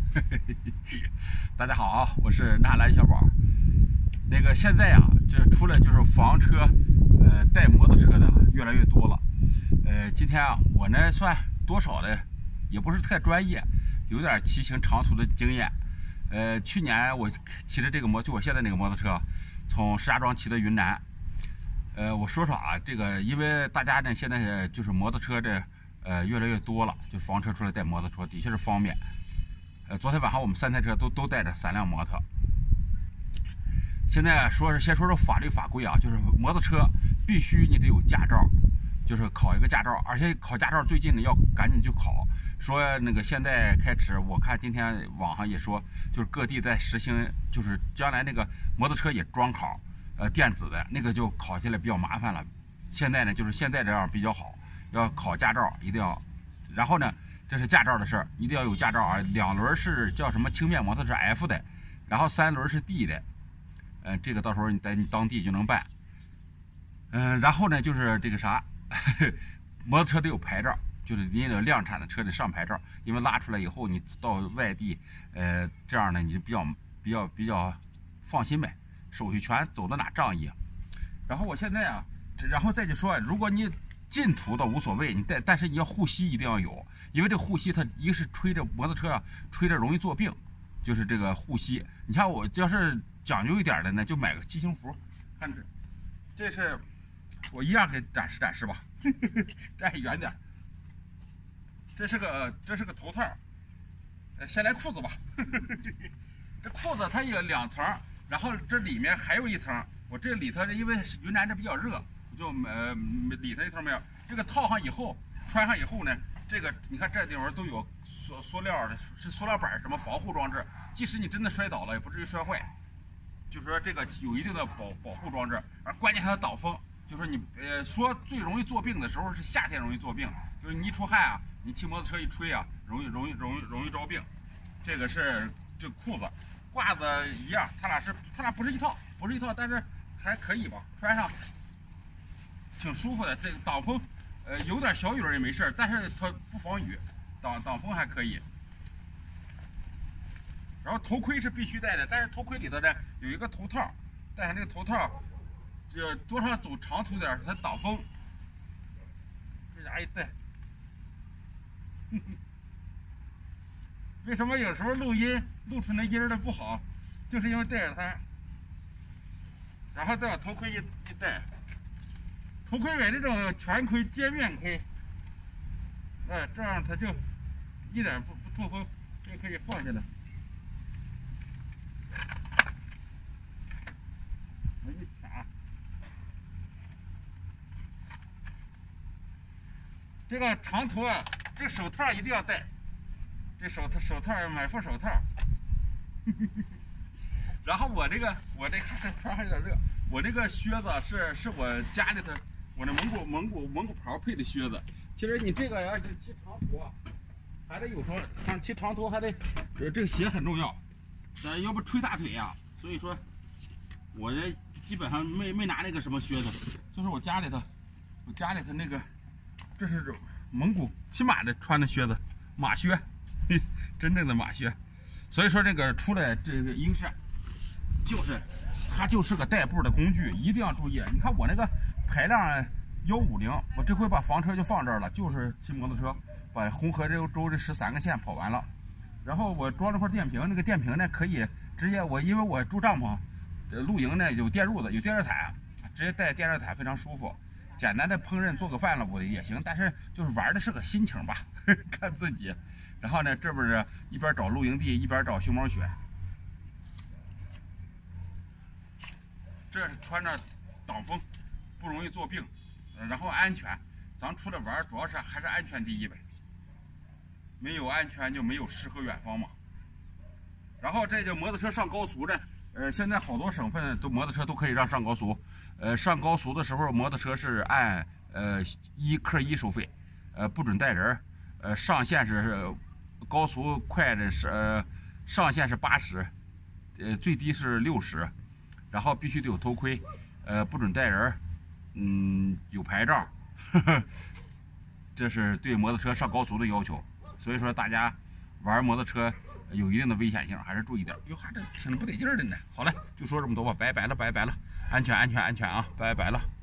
大家好啊，我是纳兰小宝。现在啊，这出来就是房车，带摩托车的越来越多了。今天啊，我呢算多少的，也不是太专业，有点骑行长途的经验。去年我骑着这个就我现在那个摩托车，从石家庄骑到云南。我说说啊，因为大家呢现在就是摩托车越来越多了，就房车出来带摩托车，的确是方便。昨天晚上我们3台车都带着3辆摩托。现在先说说法律法规啊，就是摩托车必须你得有驾照，就是考一个驾照，而且考驾照最近呢要赶紧去考。说现在开始，我看今天网上也说，就是各地在实行，就是将来摩托车也专考，电子的就考起来比较麻烦了。现在呢就是现在这样比较好，要考驾照一定要，然后呢。这是驾照的事儿，一定要有驾照啊！2轮是叫什么轻便摩托是 F 的，然后3轮是 D 的，这个到时候你在你当地就能办。然后呢就是摩托车得有牌照，就是你有量产的车得上牌照，因为拉出来以后你到外地，这样呢你就比较放心呗，手续全，走到哪仗义。然后我现在啊，然后再就说，如果你近途的无所谓，但是你要护膝一定要有，因为这护膝它一个是吹着摩托车啊，吹着容易作病，就是这个护膝。你看我要是讲究一点的呢，就买个骑行服，看这是我一样给展示吧，站远点。这是个头套，先来裤子吧。这裤子它有2层，然后这里面还有1层。我这里头因为云南这比较热。就里头一头没有，这个套上以后，穿上以后呢，你看这地方都有塑料的，是塑料板什么防护装置，即使你真的摔倒了，也不至于摔坏。就说这个有一定的保护装置，而关键还要挡风。就是你说最容易作病的时候是夏天容易作病，就是你一出汗啊，你骑摩托车一吹啊，容易着病。这个是这裤子，褂子一样，它俩不是一套，但是还可以吧，穿上。挺舒服的，这个挡风，有点小雨也没事，但是它不防雨，挡风还可以。然后头盔是必须戴的，但是头盔里头呢有一个头套，戴上这个头套，这多少走长途点它挡风。这家一戴，为什么有时候录出那音儿的不好，就是因为戴着它。然后再把头盔一戴。头盔买这种全盔尖面盔，这样它就一点不透风，这个可以放下来。我一卡，这个长途啊，这个手套一定要戴，这手套买副手套。然后我这个穿还有点热，我这个靴子是我家里头。我那蒙古袍配的靴子，其实你这个要是骑长途，还得有时候骑长途还得，这个鞋很重要，要不吹大腿呀。所以说，我这基本上没拿那个什么靴子，就是我家里头那个，这是蒙古骑马的穿的靴子，马靴，真正的马靴。所以说这个出来这个英式，它就是个代步的工具，一定要注意。你看我那个排量150，我这回把房车就放这儿了，就是骑摩托车把红河州这13个县跑完了。然后我装了块电瓶，那个电瓶呢可以直接因为我住帐篷，露营呢有电褥子有电热毯，直接带电热毯非常舒服。简单的烹饪做个饭了我也行，但是就是玩的是个心情吧，看自己。然后呢，这不是一边找露营地一边找熊猫雪。这是穿着挡风，不容易作病，然后安全。咱出来玩主要是还是安全第一呗，没有安全就没有诗和远方嘛。然后这个摩托车上高速呢，现在好多省份摩托车都可以让上高速。上高速的时候，摩托车是按克1收费，不准带人。上限是高速快的上限是80，最低是60。然后必须得有头盔，不准带人，有牌照，这是对摩托车上高速的要求。所以说大家玩摩托车有一定的危险性，还是注意点。哟，还这听着不得劲儿的呢。好了，就说这么多吧，拜拜了，拜拜了，安全安全安全啊，拜拜了。